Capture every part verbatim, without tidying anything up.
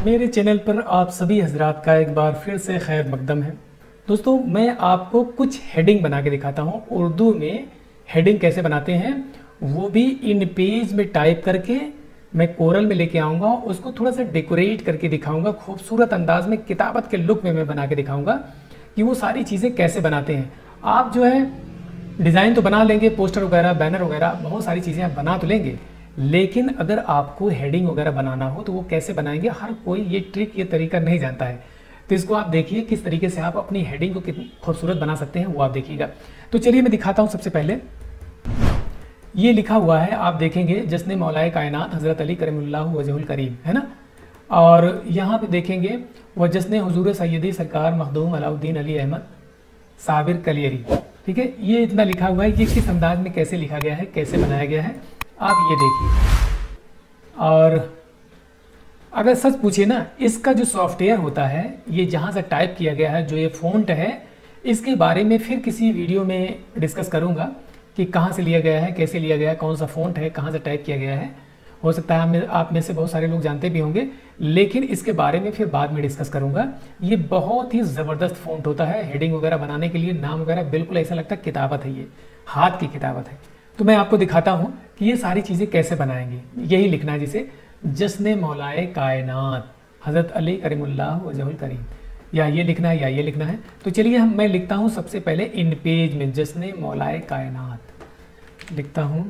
मेरे चैनल पर आप सभी हजरात का एक बार फिर से खैर मकदम है। दोस्तों, मैं आपको कुछ हेडिंग बना के दिखाता हूँ। उर्दू में हेडिंग कैसे बनाते हैं वो भी इन पेज में टाइप करके मैं कोरल में लेके आऊँगा, उसको थोड़ा सा डेकोरेट करके दिखाऊँगा, खूबसूरत अंदाज में किताबत के लुक में मैं बना के दिखाऊँगा कि वो सारी चीज़ें कैसे बनाते हैं। आप जो है डिज़ाइन तो बना लेंगे, पोस्टर वगैरह, बैनर वगैरह, बहुत सारी चीज़ें आप बना तो लेंगे, लेकिन अगर आपको हेडिंग वगैरह बनाना हो तो वो कैसे बनाएंगे, हर कोई ये ट्रिक, ये तरीका नहीं जानता है। तो इसको आप देखिए किस तरीके से आप अपनी हेडिंग को कितनी खूबसूरत बना सकते हैं, वो आप देखिएगा। तो चलिए मैं दिखाता हूँ। सबसे पहले ये लिखा हुआ है, आप देखेंगे, जश्न मौलाए कायनात हज़रत अली करीमुल्लाहु वजहुल करीम, है ना। और यहाँ पे देखेंगे वह जश्न हुजूर सैयदी सरकार मखदूम अलाउद्दीन अली अहमद साबिर कलियरी, ठीक है। ये इतना लिखा हुआ है, ये किस अंदाज में कैसे लिखा गया है, कैसे बनाया गया है, आप ये देखिए। और अगर सच पूछिए ना, इसका जो सॉफ्टवेयर होता है, ये जहाँ से टाइप किया गया है, जो ये फ़ॉन्ट है, इसके बारे में फिर किसी वीडियो में डिस्कस करूँगा कि कहाँ से लिया गया है, कैसे लिया गया है, कौन सा फ़ॉन्ट है, कहाँ से टाइप किया गया है। हो सकता है आप में से बहुत सारे लोग जानते भी होंगे, लेकिन इसके बारे में फिर बाद में डिस्कस करूँगा। ये बहुत ही ज़बरदस्त फ़ॉन्ट होता है हेडिंग वगैरह बनाने के लिए, नाम वगैरह बिल्कुल ऐसा लगता है किताबत है, ये हाथ की किताबत है। तो मैं आपको दिखाता हूँ कि ये सारी चीज़ें कैसे बनाएंगे। यही लिखना है जिसे जश्न मौलाए कायनात हज़रत अली करीमुल्लाहु वजहुल करीम, या ये लिखना है या ये लिखना है। तो चलिए हम मैं लिखता हूँ सबसे पहले इन पेज में जश्न मौलाए कायनात लिखता हूँ,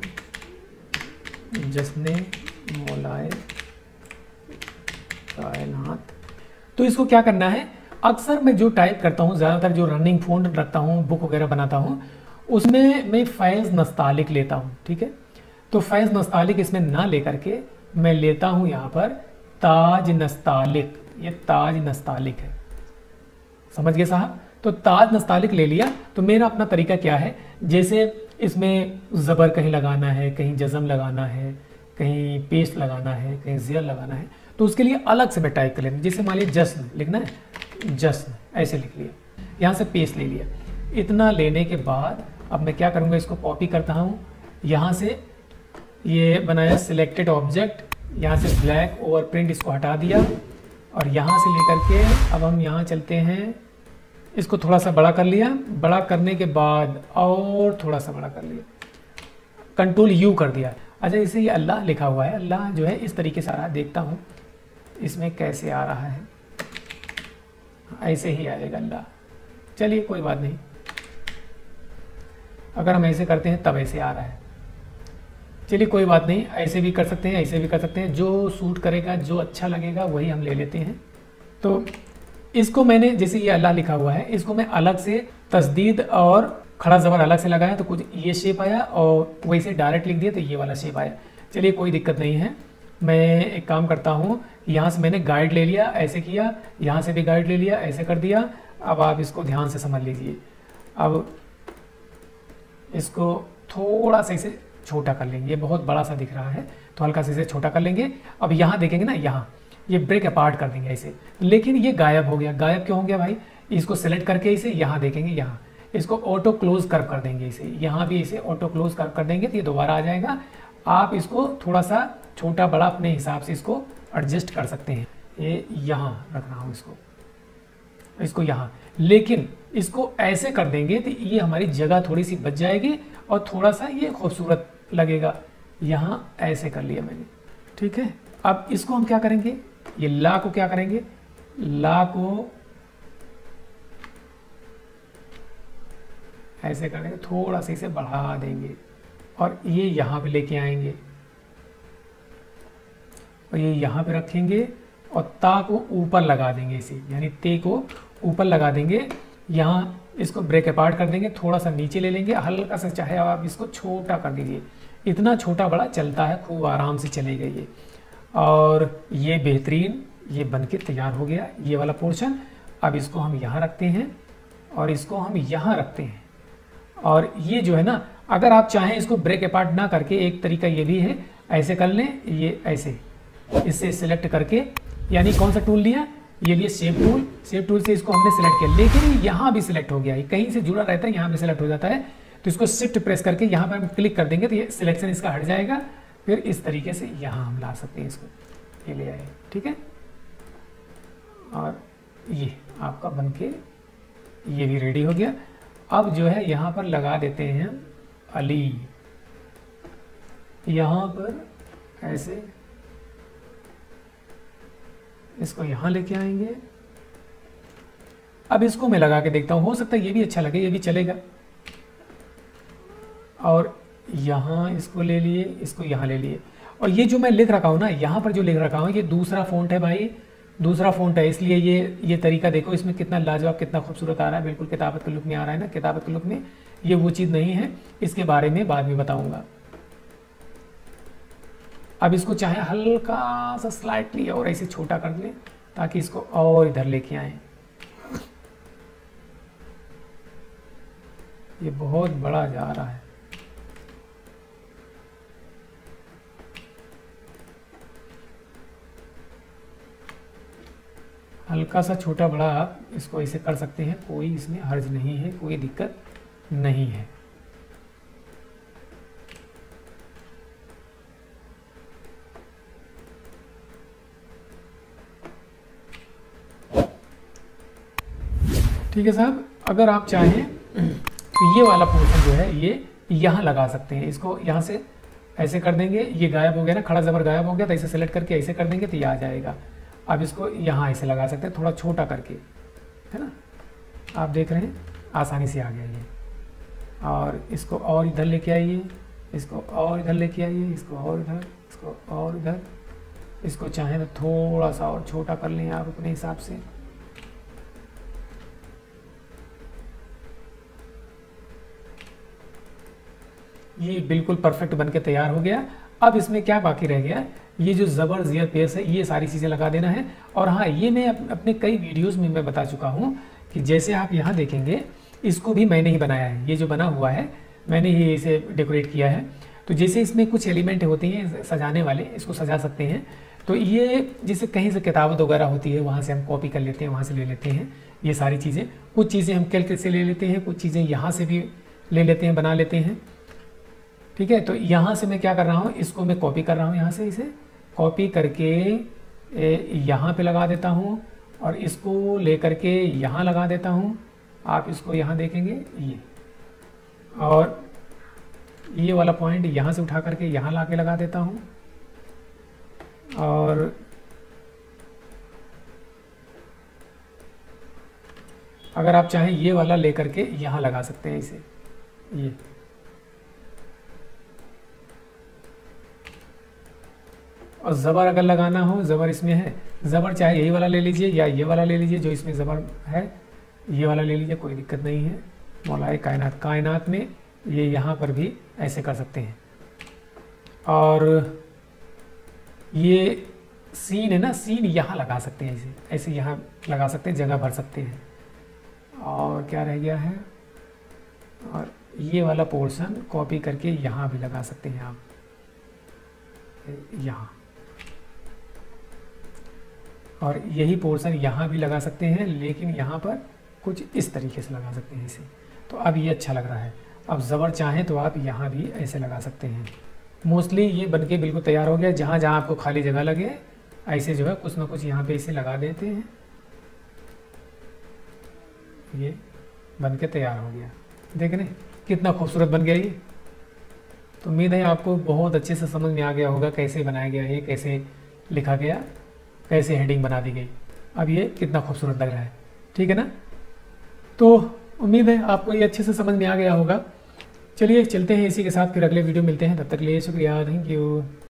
जश्न मौलाए कायनात। तो इसको क्या करना है, अक्सर मैं जो टाइप करता हूँ, ज़्यादातर जो रनिंग फ़ॉन्ट रखता हूँ, बुक वगैरह बनाता हूँ, उसमें मैं फैज़ नस्तालिक लेता हूँ, ठीक है। तो फैज़ नस्तालिक इसमें ना लेकर के मैं लेता हूँ यहाँ पर ताज नस्तालिक। ये ताज नस्तालिक है, समझ गए साहब। तो ताज नस्तालिक ले लिया। तो मेरा अपना तरीका क्या है, जैसे इसमें ज़बर कहीं लगाना है, कहीं जज़म लगाना है, कहीं पेस्ट लगाना है, कहीं ज़ेर लगाना है, तो उसके लिए अलग से मैं टाइप कर लेता हूँ। जैसे मान लिया जश्न लिखना है, जश्न ऐसे लिख लिया, यहाँ से पेस्ट ले लिया। इतना लेने के बाद अब मैं क्या करूँगा, इसको कॉपी करता हूँ, यहाँ से ये बनाया सिलेक्टेड ऑब्जेक्ट, यहाँ से ब्लैक ओवर प्रिंट इसको हटा दिया, और यहाँ से लेकर के अब हम यहाँ चलते हैं, इसको थोड़ा सा बड़ा कर लिया। बड़ा करने के बाद और थोड़ा सा बड़ा कर लिया, कंट्रोल यू कर दिया। अच्छा, इसे ये अल्लाह लिखा हुआ है, अल्लाह जो है इस तरीके से आ रहा है, देखता हूँ इसमें कैसे आ रहा है, ऐसे ही आएगा अल्लाह। चलिए कोई बात नहीं, अगर हम ऐसे करते हैं तब ऐसे आ रहा है। चलिए कोई बात नहीं, ऐसे भी कर सकते हैं, ऐसे भी कर सकते हैं, जो सूट करेगा, जो अच्छा लगेगा वही हम ले लेते हैं। तो इसको मैंने, जैसे ये अल्लाह लिखा हुआ है, इसको मैं अलग से तस्दीद और खड़ा ज़बर अलग से लगाया, तो कुछ ये शेप आया, और वैसे डायरेक्ट लिख दिया तो ये वाला शेप आया। चलिए कोई दिक्कत नहीं है, मैं एक काम करता हूँ, यहाँ से मैंने गाइड ले लिया, ऐसे किया, यहाँ से भी गाइड ले लिया, ऐसे कर दिया। अब आप इसको ध्यान से समझ लीजिए। अब इसको थोड़ा सा इसे छोटा कर लेंगे, ये बहुत बड़ा सा दिख रहा है, तो हल्का से इसे छोटा कर लेंगे। अब यहाँ देखेंगे ना, यहाँ ये ब्रेक अपार्ट कर देंगे ऐसे, लेकिन ये गायब हो गया। गायब क्यों हो गया भाई, इसको सेलेक्ट करके इसे यहाँ देखेंगे, यहाँ इसको ऑटो क्लोज कर कर देंगे, इसे यहाँ भी इसे ऑटो क्लोज कर कर देंगे तो ये दोबारा आ जाएगा। आप इसको थोड़ा सा छोटा बड़ा अपने हिसाब से इसको एडजस्ट कर सकते हैं। ये यहाँ रख रहा हूँ इसको, इसको यहाँ, लेकिन इसको ऐसे कर देंगे तो ये हमारी जगह थोड़ी सी बच जाएगी और थोड़ा सा ये खूबसूरत लगेगा। यहाँ ऐसे कर लिया मैंने, ठीक है। अब इसको हम क्या करेंगे, ये ला को क्या करेंगे, ला को ऐसे करेंगे, थोड़ा सा इसे बढ़ा देंगे, और ये यहाँ पे लेके आएंगे, और ये यहाँ पे रखेंगे, और ता को ऊपर लगा देंगे इसे, यानी ते को ऊपर लगा देंगे। यहाँ इसको ब्रेक अपार्ट कर देंगे, थोड़ा सा नीचे ले लेंगे, हल्का सा, चाहे आप इसको छोटा कर दीजिए, इतना छोटा बड़ा चलता है, खूब आराम से चलेगा ये। और ये बेहतरीन ये बनके तैयार हो गया, ये वाला पोर्शन। अब इसको हम यहाँ रखते हैं, और इसको हम यहाँ रखते हैं। और ये जो है ना, अगर आप चाहें इसको ब्रेक अपार्ट ना करके, एक तरीका ये भी है, ऐसे कर लें, ये ऐसे इससे सिलेक्ट करके, यानी कौन सा टूल लिया, ये लिए शेप टूल, शेप टूल से इसको हमने सिलेक्ट किया, लेकिन यहाँ भी सिलेक्ट हो गया, कहीं से जुड़ा रहता है, यहाँ भी सिलेक्ट हो जाता है। तो इसको शिफ्ट प्रेस करके यहाँ पर हम क्लिक कर देंगे तो ये सिलेक्शन इसका हट जाएगा। फिर इस तरीके से यहाँ हम ला सकते हैं इसको, ये ले आए, ठीक है। और ये आपका बनके ये भी रेडी हो गया। अब जो है यहाँ पर लगा देते हैं अली, यहाँ पर ऐसे इसको यहाँ लेके आएंगे। अब इसको मैं लगा के देखता हूँ, हो सकता है ये भी अच्छा लगे, ये भी चलेगा। और यहाँ इसको ले लिए, इसको यहाँ ले लिए। और ये जो मैं लिख रखा हूँ ना, यहाँ पर जो लिख रखा हूँ ये दूसरा फ़ॉन्ट है भाई, दूसरा फ़ॉन्ट है, इसलिए ये ये तरीका देखो इसमें कितना लाजवाब, कितना खूबसूरत आ रहा है, बिल्कुल किताबत के लुक में आ रहा है ना। किताबत के लुक में ये वो चीज़ नहीं है, इसके बारे में बाद में बताऊँगा। अब इसको चाहे हल्का सा स्लाइटली और ऐसे छोटा कर लें ताकि इसको और इधर लेके आए। ये बहुत बड़ा जा रहा है। हल्का सा छोटा बड़ा आप इसको ऐसे कर सकते हैं, कोई इसमें हर्ज नहीं है, कोई दिक्कत नहीं है। ठीक है साहब, अगर आप चाहें तो ये वाला पोर्शन जो है ये यहाँ लगा सकते हैं। इसको यहाँ से ऐसे कर देंगे, ये गायब हो गया ना, खड़ा ज़बर गायब हो गया, तो ऐसे सेलेक्ट करके ऐसे कर देंगे तो ये आ जाएगा। अब इसको यहाँ ऐसे लगा सकते हैं, थोड़ा छोटा करके, है ना। आप देख रहे हैं आसानी से आ गया ये। और इसको और इधर लेके आइए, इसको और इधर लेके आइए, इसको और इधर, इसको और इधर। इसको चाहें तो थोड़ा सा और छोटा कर लें आप अपने हिसाब से। ये बिल्कुल परफेक्ट बन के तैयार हो गया। अब इसमें क्या बाकी रह गया, ये जो ज़बर ज़ियर पेश है ये सारी चीज़ें लगा देना है। और हाँ, ये मैं अपने कई वीडियोस में मैं बता चुका हूँ कि जैसे आप यहाँ देखेंगे, इसको भी मैंने ही बनाया है। ये जो बना हुआ है मैंने ही इसे डेकोरेट किया है। तो जैसे इसमें कुछ एलिमेंट होते हैं सजाने वाले, इसको सजा सकते हैं। तो ये जैसे कहीं से किताबत वगैरह होती है, वहाँ से हम कॉपी कर लेते हैं, वहाँ से ले लेते हैं ये सारी चीज़ें। कुछ चीज़ें हम कैलकुलेट से ले लेते हैं, कुछ चीज़ें यहाँ से भी ले लेते हैं, बना लेते हैं। ठीक है, तो यहाँ से मैं क्या कर रहा हूँ, इसको मैं कॉपी कर रहा हूँ, यहाँ से इसे कॉपी करके यहाँ पे लगा देता हूँ और इसको ले करके यहाँ लगा देता हूँ। आप इसको यहाँ देखेंगे ये, और ये वाला पॉइंट यहाँ से उठा करके यहाँ ला के लगा देता हूँ। और अगर आप चाहें ये वाला ले करके यहाँ लगा सकते हैं इसे, ये और ज़बर अगर लगाना हो, ज़बर इसमें है, ज़बर चाहे यही वाला ले लीजिए या ये वाला ले लीजिए जो इसमें ज़बर है, ये वाला ले लीजिए, कोई दिक्कत नहीं है। मौलाए कायनात, कायनात में ये यहाँ पर भी ऐसे कर सकते हैं। और ये सीन है ना, सीन यहाँ लगा सकते हैं, ऐसे ऐसे यहाँ लगा सकते हैं, जगह भर सकते हैं। और क्या रह गया है, और ये वाला पोर्शन कॉपी करके यहाँ भी लगा सकते हैं आप, यहाँ। और यही पोर्शन यहाँ भी लगा सकते हैं, लेकिन यहाँ पर कुछ इस तरीके से लगा सकते हैं इसे। तो अब ये अच्छा लग रहा है। अब ज़बर चाहें तो आप यहाँ भी ऐसे लगा सकते हैं। मोस्टली ये बनके बिल्कुल तैयार हो गया। जहाँ जहाँ आपको खाली जगह लगे ऐसे जो है कुछ ना कुछ यहाँ पे इसे लगा देते हैं। ये बनके तैयार हो गया, देख रहे कितना खूबसूरत बन गया ये। तो उम्मीद है आपको बहुत अच्छे से समझ में आ गया होगा कैसे बनाया गया है, कैसे लिखा गया, कैसे हेडिंग बना दी गई। अब ये कितना खूबसूरत लग रहा है, ठीक है ना। तो उम्मीद है आपको ये अच्छे से समझ में आ गया होगा। चलिए चलते हैं इसी के साथ, फिर अगले वीडियो मिलते हैं। तब तक के लिए शुक्रिया, थैंक यू।